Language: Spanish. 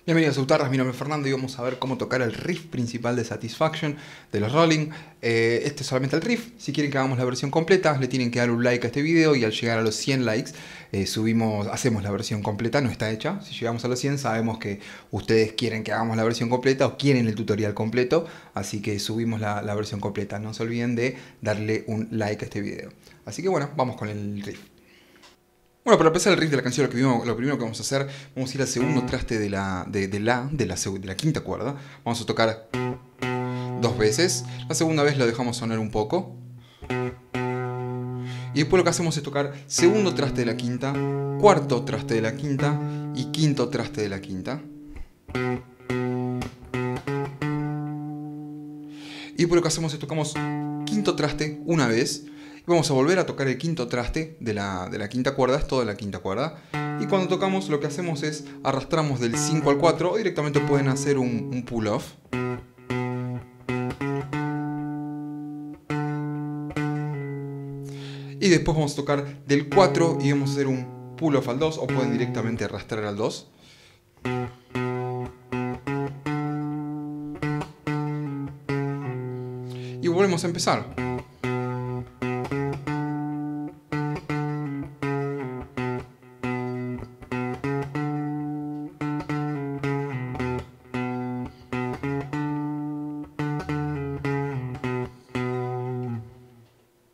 Bienvenidos a Utardas, mi nombre es Fernando y vamos a ver cómo tocar el riff principal de Satisfaction de los Rolling. Este es solamente el riff. Si quieren que hagamos la versión completa, le tienen que dar un like a este video y al llegar a los 100 likes hacemos la versión completa, no está hecha. Si llegamos a los 100 sabemos que ustedes quieren que hagamos la versión completa o quieren el tutorial completo, así que subimos la versión completa. No se olviden de darle un like a este video. Así que bueno, vamos con el riff. Bueno, para empezar el riff de la canción, lo primero que vamos a hacer, vamos a ir al segundo traste de la quinta cuerda. Vamos a tocar dos veces. La segunda vez lo dejamos sonar un poco. Y después lo que hacemos es tocar segundo traste de la quinta, cuarto traste de la quinta y quinto traste de la quinta. Y después lo que hacemos es tocamos quinto traste una vez. Vamos a volver a tocar el quinto traste de la quinta cuerda, es toda la quinta cuerda. Y cuando tocamos lo que hacemos es arrastramos del 5 al 4 o directamente pueden hacer un pull-off. Y después vamos a tocar del 4 y vamos a hacer un pull-off al 2 o pueden directamente arrastrar al 2. Y volvemos a empezar.